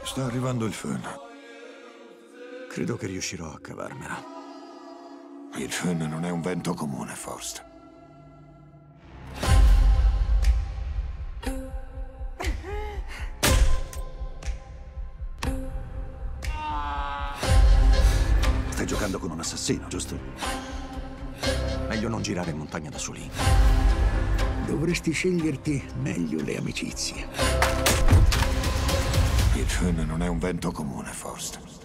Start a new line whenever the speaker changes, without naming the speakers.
Sta arrivando il Fön. Credo che riuscirò a cavarmela. Il Fön non è un vento comune, Faust. Stai giocando con un assassino, giusto? Meglio non girare in montagna da soli. Dovresti sceglierti meglio le amicizie. Il Fön non è un vento comune, Faust.